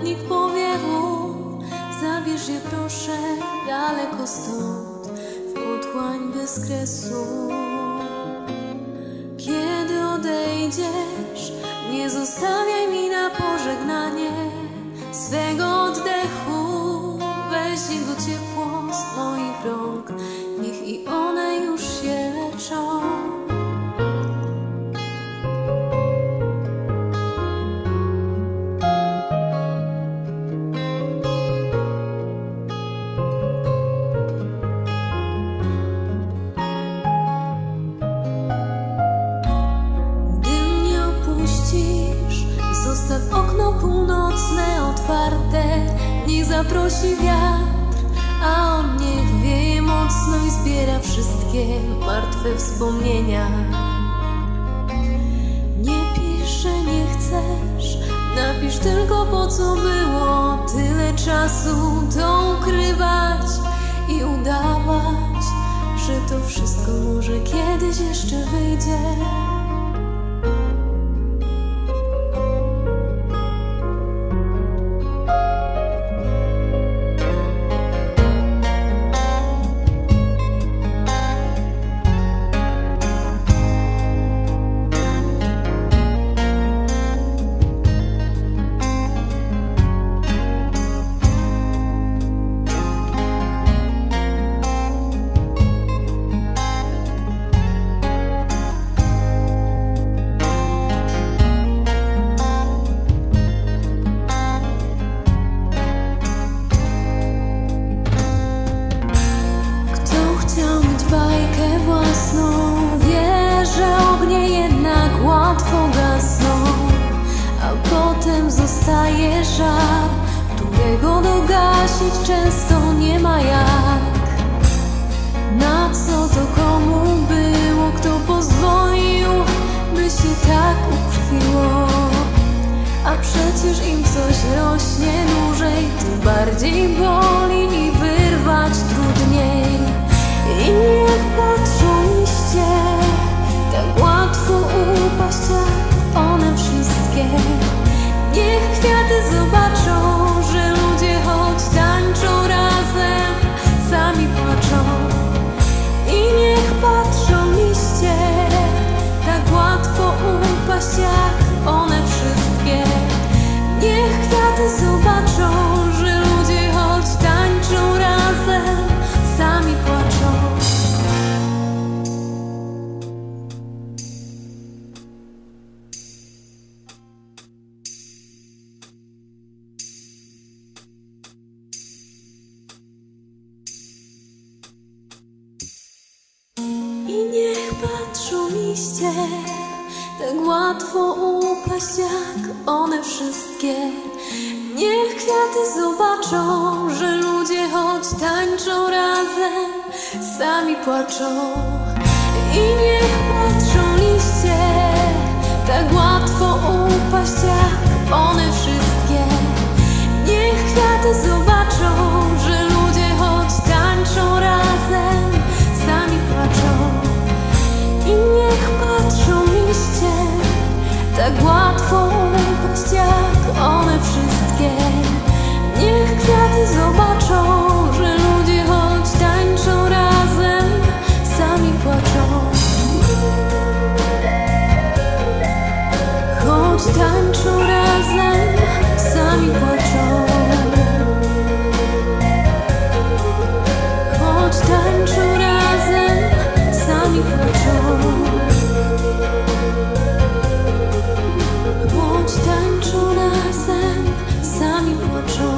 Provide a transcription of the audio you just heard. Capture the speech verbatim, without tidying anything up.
niech powie mu, zabierz je proszę daleko stąd, w otchłań bez kresu. Kiedy odejdziesz, nie zostawiaj mi na pożegnanie swego oddechu. Weź jego ciepło z moich rąk, niech i one już się leczą. Zostaw okno północne otwarte, niech zaprosi wiatr, a on niech wieje mocno i zbiera wszystkie martwe wspomnienia. Nie pisz, że nie chcesz, napisz tylko po co było tyle czasu to ukrywać i udawać, że to wszystko może kiedyś jeszcze wyjdzie. Zostaje żar, którego dogasić często nie ma jak. Na co to komu było, kto pozwolił, by się tak ukrwiło? A przecież im coś rośnie dłużej, tym bardziej boli i wyrwać trudniej. I niech patrzą liście, tak łatwo upaść jak one wszystkie. Niech kwiaty zobaczą, że ludzie choć tańczą razem, sami płaczą. I niech patrzą liście, tak łatwo upaść jak one wszystkie. Niech kwiaty zobaczą, że ludzie choć tańczą razem, sami płaczą. I niech patrzą liście, tak łatwo upaść jak one wszystkie. Niech kwiaty zobaczą, że ludzie choć tańczą razem, sami płaczą. I niech patrzą liście, tak łatwo upaść jak one wszystkie. Niech kwiaty zobaczą, że ludzie choć tańczą razem, sami płaczą. I niech patrzą liście, tak łatwo upaść jak one wszystkie. Niech kwiaty zobaczą, że ludzie choć tańczą razem, sami płaczą. Choć tańczą razem, sami płaczą. Choć tańczą razem, sami płaczą. Choć tańczą razem, sami płaczą.